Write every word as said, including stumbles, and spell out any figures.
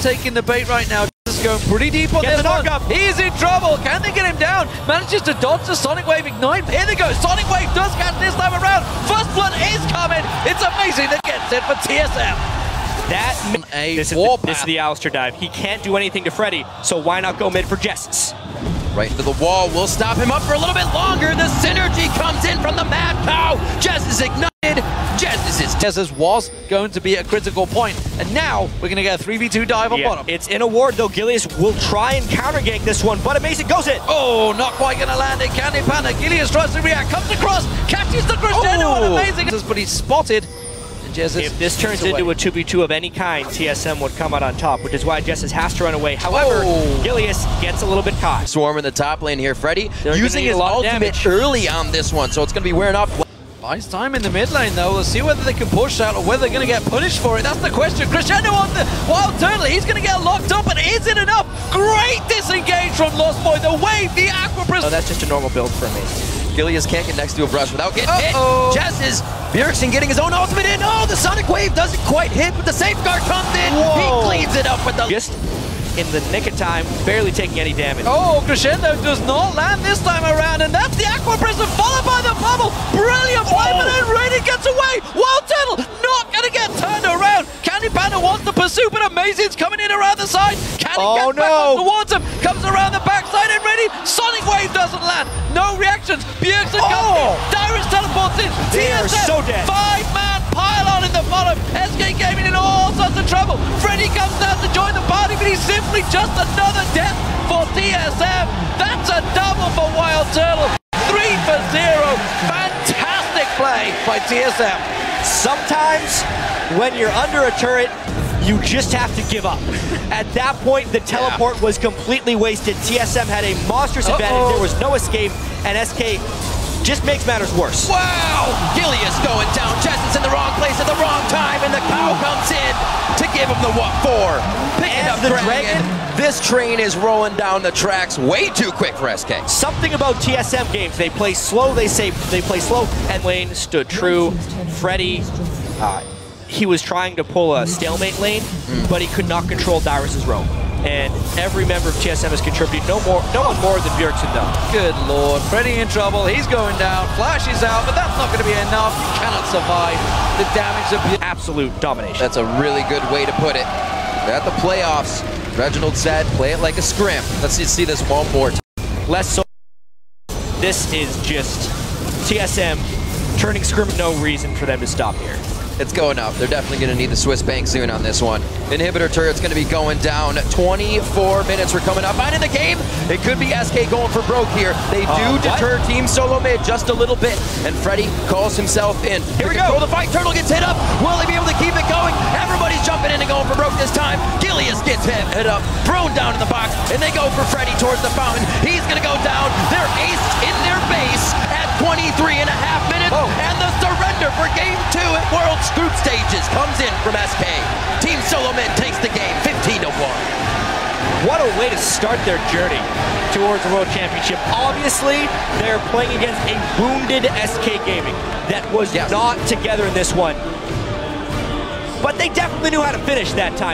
taking the bait right now. Just going pretty deep on Get this the one. knock up. He's in trouble. Can they get him down? Manages to dodge the Sonic Wave Ignite. Here they go. Sonic Wave does catch this time around. First blood is coming. It's amazing that gets it for T S M. That A this, is the, this is the Alistair dive. He can't do anything to Freddy, so why not go mid for Jess? Right into the wall. We'll stop him up for a little bit longer. The synergy comes in from the Mad Cow. Jess is ignited. Jess is Jess's was going to be a critical point, and now we're going to get a three v two dive on yeah, bottom. It's in a ward though. Gilius will try and counter gank this one, but Amazing goes it. Oh, not quite going to land it. Candy Panda. Gilius tries to react, comes across, catches the crescendo, Oh. and Amazing. But he's spotted. Jess If this turns into a two v two of any kind, T S M would come out on top, which is why Jess has to run away. However, oh. Gilius gets a little bit caught. Swarm in the top lane here. Freddy They're using need his a lot of ultimate damage. early on this one, so it's going to be wearing off. Buys time in the mid lane though. We'll see whether they can push out or whether they're going to get punished for it. That's the question. Crescendo on the Wild Turtle. He's going to get locked up, and is it enough? Great disengage from Lost Boy. The wave, the Aqua Prism. Oh, that's just a normal build for Amazing. Gilius can't get next to a brush without getting Uh-oh. hit. Jess is Bjergsen getting his own ultimate in. Oh, the Sonic Wave doesn't quite hit, but the safeguard comes in. Whoa. He cleans it up with the... Just in the nick of time, barely taking any damage. Oh, Crescendo does not land this time around, and that's the Aqua Prism followed by the bubble. Brilliant play, Oh. but then Raiden gets away. Wild Turtle not going to get turned around. Candy Panda wants to pursue, but Amazing's coming in around the side. Candy Oh, gets back no. up towards him, comes around the backside and ready. Sonic Wave doesn't land. No reactions. Bjergsen Oh. comes in. Dyrus teleports in. They are T S M, so dead. Five-man pylon in the bottom. S K Gaming in all sorts of trouble. Freddy comes down to join the party, but he's simply just another death for T S M. That's a double for Wild Turtle. Three for zero. Fantastic play by T S M. Sometimes, when you're under a turret, you just have to give up. At that point, the teleport was completely wasted. T S M had a monstrous Uh-oh. advantage. There was no escape, and S K just makes matters worse. Wow! Gilius going down. Jess is in the wrong place at the wrong time, and the cow comes in to give him the what for. Picking And up the Dragon. Dragon. This train is rolling down the tracks way too quick for S K. Something about T S M games, they play slow, they say they play slow, and Lane stood true. Freddy, uh, he was trying to pull a stalemate lane, mm. but he could not control Dyrus's roam. And every member of T S M is contributing, no more, no one more than Bjergsen though. Good lord, Freddy in trouble. He's going down. Flash is out, but that's not going to be enough. You cannot survive the damage of Bjergsen. Absolute domination. That's a really good way to put it. At the playoffs, Reginald said, play it like a scrim. Let's just see this one more time. Less so. This is just T S M turning scrim, no reason for them to stop here. It's going up. They're definitely going to need the Swiss bank soon on this one. Inhibitor turret's going to be going down. twenty-four minutes. We're coming up. And in the game, it could be S K going for broke here. They do Uh, deter Team Solo Mid just a little bit. And Freddy calls himself in. Here we go. go. The fight. Turtle gets hit up. Will he be able to keep it going? Everybody's jumping in and going for broke this time. Gilius gets hit, hit up, thrown down in the box, and they go for Freddy towards the fountain. He's going to go down. They're aced in their base at twenty-three and a half minutes. Oh. And the surrender for game two at World's Group Stages comes in from S K. Team Solo Mid takes the game fifteen to one. What a way to start their journey towards the World Championship. Obviously, they're playing against a wounded S K Gaming that was Yes. not together in this one. But they definitely knew how to finish that time.